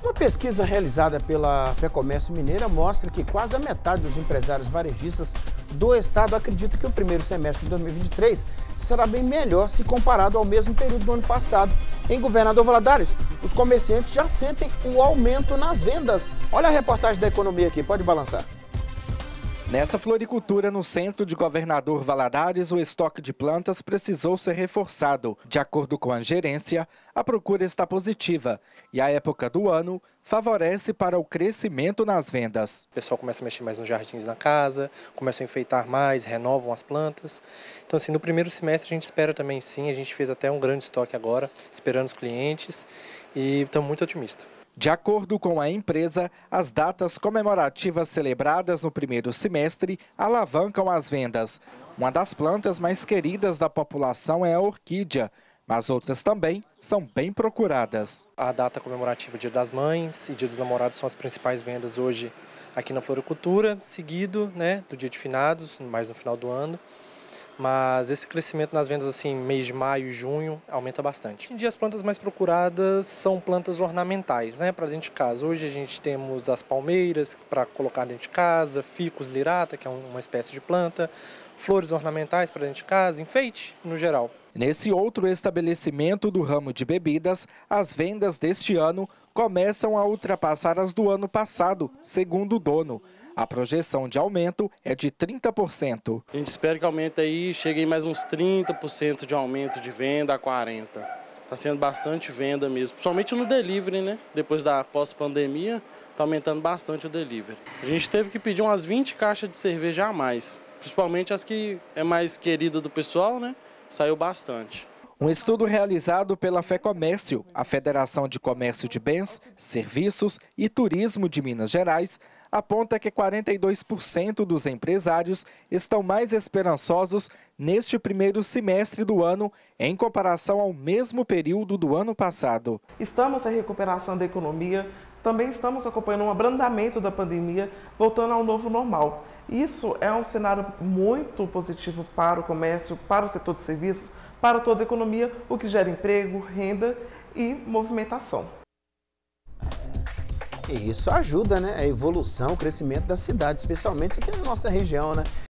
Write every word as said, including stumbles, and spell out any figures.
Uma pesquisa realizada pela FEComércio Mineira mostra que quase a metade dos empresários varejistas do estado acredita que o primeiro semestre de dois mil e vinte e três será bem melhor se comparado ao mesmo período do ano passado. Em Governador Valadares, os comerciantes já sentem o aumento nas vendas. Olha a reportagem da economia aqui, pode balançar. Nessa floricultura no centro de Governador Valadares, o estoque de plantas precisou ser reforçado. De acordo com a gerência, a procura está positiva e a época do ano favorece para o crescimento nas vendas. O pessoal começa a mexer mais nos jardins da casa, começa a enfeitar mais, renovam as plantas. Então, assim, no primeiro semestre a gente espera também sim, a gente fez até um grande estoque agora, esperando os clientes e estamos muito otimistas. De acordo com a empresa, as datas comemorativas celebradas no primeiro semestre alavancam as vendas. Uma das plantas mais queridas da população é a orquídea, mas outras também são bem procuradas. A data comemorativa Dia das Mães e Dia dos Namorados são as principais vendas hoje aqui na floricultura, seguido, né, do Dia de Finados, mais no final do ano. Mas esse crescimento nas vendas, assim, mês de maio e junho, aumenta bastante. Hoje em dia as plantas mais procuradas são plantas ornamentais, né, para dentro de casa. Hoje a gente temos as palmeiras para colocar dentro de casa, ficus lirata, que é uma espécie de planta, flores ornamentais para dentro de casa, enfeite no geral. Nesse outro estabelecimento do ramo de bebidas, as vendas deste ano começam a ultrapassar as do ano passado, segundo o dono. A projeção de aumento é de trinta por cento. A gente espera que aumente aí, chegue em mais uns trinta por cento de aumento de venda a quarenta por cento. Está sendo bastante venda mesmo, principalmente no delivery, né? Depois da pós-pandemia, está aumentando bastante o delivery. A gente teve que pedir umas vinte caixas de cerveja a mais, principalmente as que é mais querida do pessoal, né? Saiu bastante. Um estudo realizado pela FEComércio, a Federação de Comércio de Bens, Serviços e Turismo de Minas Gerais, aponta que quarenta e dois por cento dos empresários estão mais esperançosos neste primeiro semestre do ano em comparação ao mesmo período do ano passado. Estamos em recuperação da economia, também estamos acompanhando um abrandamento da pandemia, voltando ao novo normal. Isso é um cenário muito positivo para o comércio, para o setor de serviços, para toda a economia, o que gera emprego, renda e movimentação. E isso ajuda, né? A evolução, o crescimento da cidade, especialmente aqui na nossa região, né?